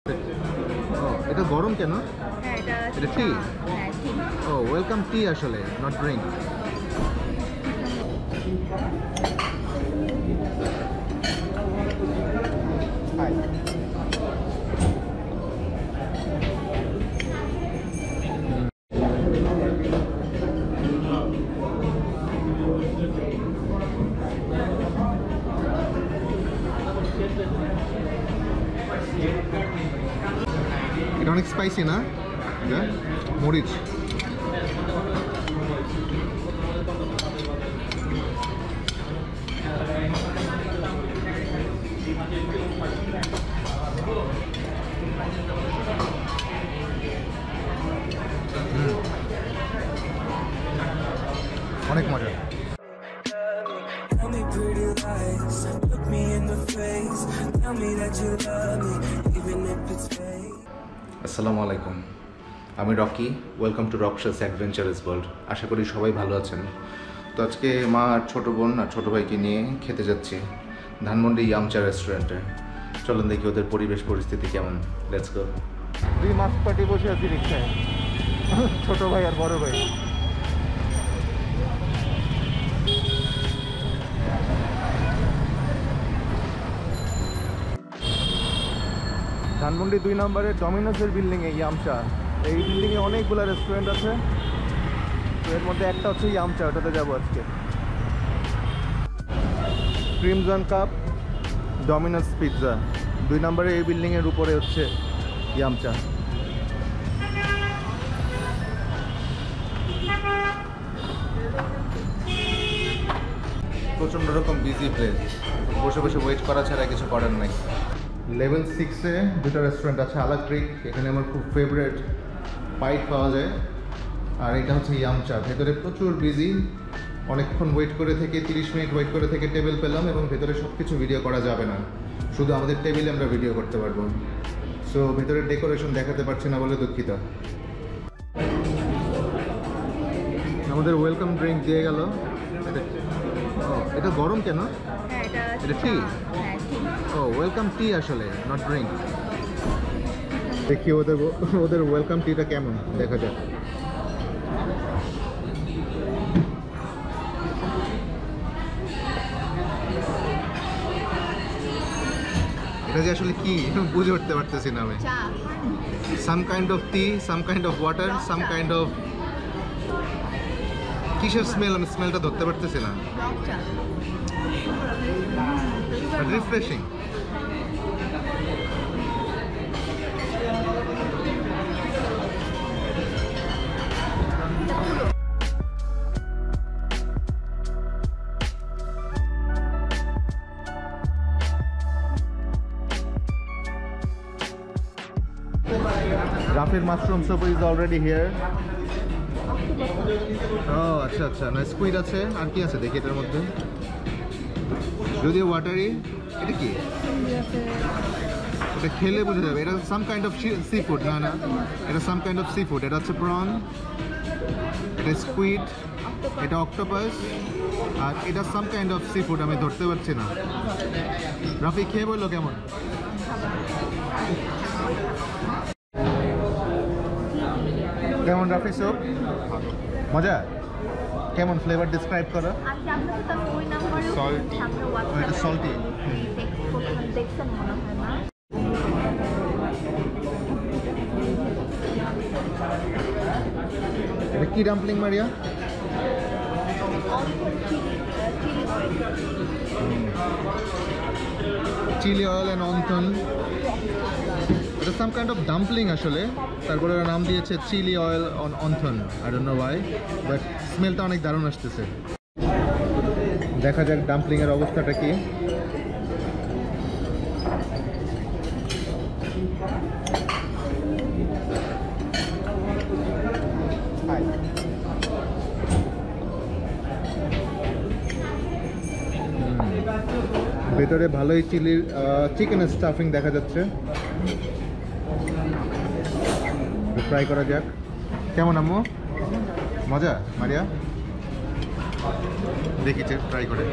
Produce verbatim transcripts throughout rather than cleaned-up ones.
এটা গরম কেন? হ্যাঁ, এটা এটা টি? হ্যাঁ, টি। ও, ওয়েলকাম টি আসলে, নট ড্রিঙ্ক। হাই। এটা অনেক স্পাইসি না? এটা মরিচ। অনেক মজা। আসসালামু আলাইকুম, আমি রকি। ওয়েলকাম টু রকশাস অ্যাডভেঞ্চারাস ওয়ার্ল্ড। আশা করি সবাই ভালো আছেন। তো আজকে মা আর ছোটো বোন আর ছোটো ভাইকে নিয়ে খেতে যাচ্ছি ধানমন্ডি ইয়ামচা রেস্টুরেন্টে। চলুন দেখি ওদের পরিবেশ পরিস্থিতি কেমন। Let's go. দুই মাস পার্টি বসে আছি রিক্সায়, ছোটো ভাই আর বড় ভাই। ধানমন্ডি দুই নম্বরের ডমিনোসের বিল্ডিংয়ে ইয়ামচা। এই বিল্ডিংয়ে অনেকগুলো রেস্টুরেন্ট আছে, তো এর মধ্যে একটা হচ্ছে ইয়ামচা, ওটাতে যাবো আজকে। ক্রিমজন কাপ, ডমিনোস পিৎজা, দুই নম্বরের এই বিল্ডিংয়ের উপরে হচ্ছে ইয়ামচা। প্রচণ্ড রকম বিজি প্লেস, বসে বসে ওয়েট করা ছাড়া কিছু করার নাই। লেভেল সিক্সে দুটো রেস্টুরেন্ট আছে। আলাক ক্রিক, এখানে আমার খুব ফেভারেট পাইট পাওয়া যায়। আর এটা হচ্ছে ইয়ামচা। ভেতরে প্রচুর বিজি, অনেকক্ষণ ওয়েট করে থেকে তিরিশ মিনিট ওয়েট করে থেকে টেবিল পেলাম, এবং ভেতরে সব কিছু ভিডিও করা যাবে না, শুধু আমাদের টেবিলে আমরা ভিডিও করতে পারবো। সো ভেতরের ডেকোরেশন দেখাতে পারছি না বলে দুঃখিত। আমাদের ওয়েলকাম ড্রিঙ্ক দিয়ে গেল। এটা গরম কেন? হ্যাঁ, এটা এটা টি? হ্যাঁ, টি। ও, ওয়েলকাম টি আসলে, নট ড্রিঙ্ক। দেখি ওদের ওদের ওয়েলকাম টিটা কেমন, দেখা যাক। এটা যে আসলে কি বুঝে উঠতে পারতেছি না আমি। Some kind of tea, some kind of water, some kind of কিসের স্মেল, আমি স্মেলটা ধরতে পারতেছি না। Refreshing. Rafir mushroom soup is already here. ও আচ্ছা আচ্ছা, না স্কুইড আছে। আর কি আছে দেখি এটার মধ্যে, যদিও ওয়াটারি। এটা কি? এটা খেলে বোঝা যাবে। এটা some kind of seafood. না না, এটা some kind of seafood. এটা হচ্ছে প্রন, এটা স্কুইড, এটা অক্টোপাস, আর এটা some kind of seafood. আমি ধরতে পারছি না। রাফি খেয়ে বললো কেমন? কেমন রাফি স্যুপ? মজা? কেমন ফ্লেভার ডিসক্রাইব করো? সল্টি। এটা সল্টি। দেখছেন মনে হয় না? এটা কি dumpling Maria? Chilli oil and wonton. এটা সাম কাইন্ড অফ ডাম্পলিং আসলে, তারপরে ওরা নাম দিয়েছে chilli oil on wonton. I don't know why, but স্মেলটা অনেক দারুণ আসতেছে। দেখা যাক ডাম্পলিংয়ের অবস্থাটা কি। ভেতরে ভালোই চিলির চিকেনের স্টাফিং দেখা যাচ্ছে। ট্রাই করা যাক। কেমন আম্মু? মজা মারিয়া? দেখি ট্রাই করে।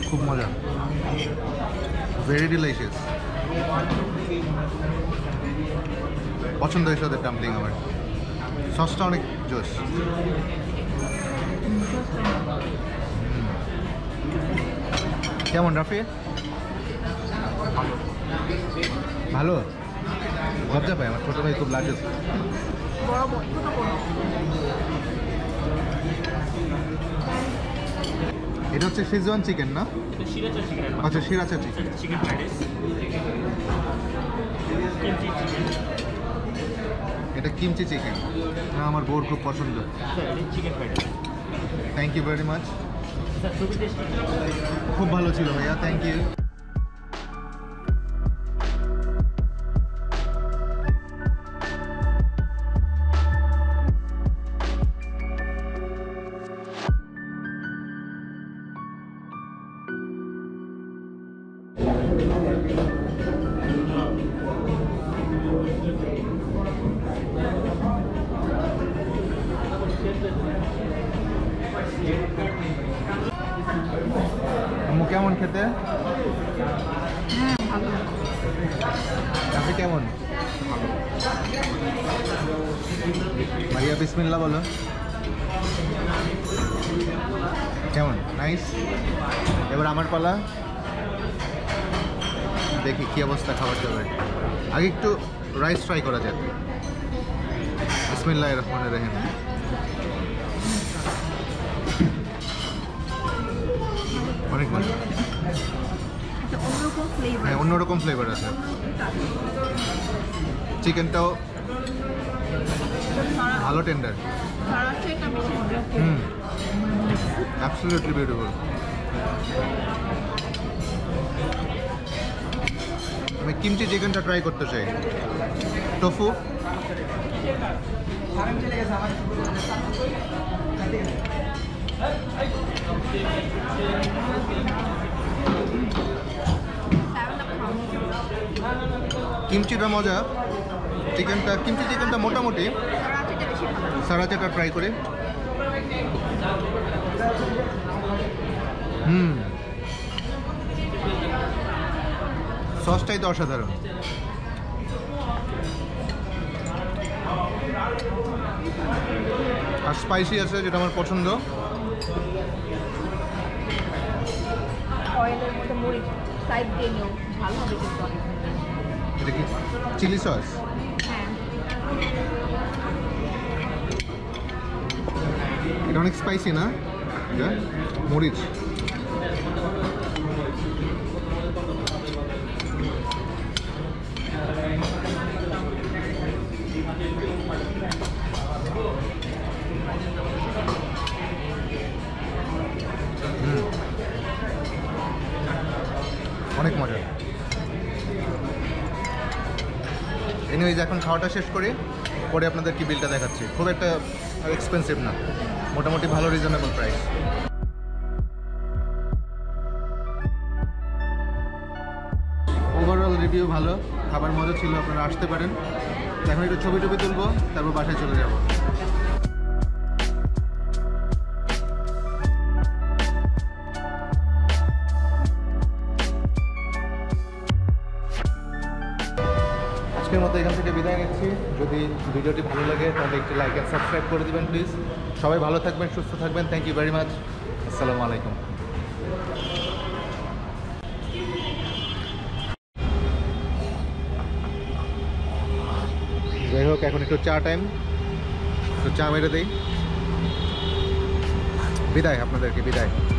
খুব মজা, ভেরি ডিলাইশিয়াস। পছন্দ হয়েছে ওদের ডাম্পলিং আমার। সসটা অনেক জোস। কেমন রাফি? ভালো। লজ্জা পাই, আমার ছোটো ভাই খুব লাজুক। বড় বড় ছোট বড়। এটা হচ্ছে শেজওয়ান চিকেন না? এটা শিরাচা চিকেন। আচ্ছা, sriracha chicken. Chicken fried rice. Kimchi chicken. এটা কিমচি চিকেন, না আমার বোর খুব পছন্দ। Chicken fried rice. Thank you very much. Sir খুবই টেস্টি। খুব ভালো ছিল ভাইয়া, থ্যাংক ইউ। আম্মু কেমন খেতে? হ্যাঁ ভালো। আপনি কেমন? ভাইয়া বিসমিল্লাহ বলো। কেমন? নাইস। এবার আমার পালা, দেখি কি অবস্থা খাবার দাবার। আগে একটু রাইস ফ্রাই করা যাক। বিসমিল্লাহির রহমানির রহিম। অনেক মজা। একটা অন্যরকম ফ্লেভার। হ্যাঁ, অন্যরকম ফ্লেভার আছে। চিকেনটাও ভালো টেন্ডার। সারা সেটা বেশি মজা। Hmm, absolutely beautiful. আমি কিমচি চিকেনটা ট্রাই করতে চাই। টোফু কিমচিটা মজা, চিকেনটা কিমচি চিকেনটা মোটামুটি। সারা সেটা বেশি ভালো। সারাচাটা ট্রাই করি। হুম, সসটাই তো অসাধারণ। আর স্পাইসি আছে, যেটা আমার পছন্দ। অয়েলের মধ্যে মরিচ সাইড দিয়ে নিও, ভালো হবে কিন্তু অনেক। এটা কি চিলি সস? হ্যাঁ এটা অনেক স্পাইসি না? এটা মরিচ। হুম, অনেক মজা। এনিওয়েজ, এখন খাওয়াটা শেষ করি, পরে আপনাদের কি বিলটা দেখাচ্ছি। খুব একটা এক্সপেন্সিভ না, মোটামুটি ভালো রিজনেবল প্রাইস। ওভারঅল রিভিউ ভালো, খাবার মজা ছিল, আপনারা আসতে পারেন। এখন একটু ছবি টবি তুলবো, তারপর বাসায় চলে যাব। আজকের মতো এখান থেকে বিদায় নিচ্ছি। যদি ভিডিওটি ভালো লাগে তাহলে একটি লাইক অ্যান্ড সাবস্ক্রাইব করে দেবেন প্লিজ। সবাই ভালো থাকবেন, সুস্থ থাকবেন। Thank you very much. আসসালামু আলাইকুম। যাই হোক, এখন একটু চা টাইম, তো চা মেরে দেই। বিদায়, আপনাদেরকে বিদায়।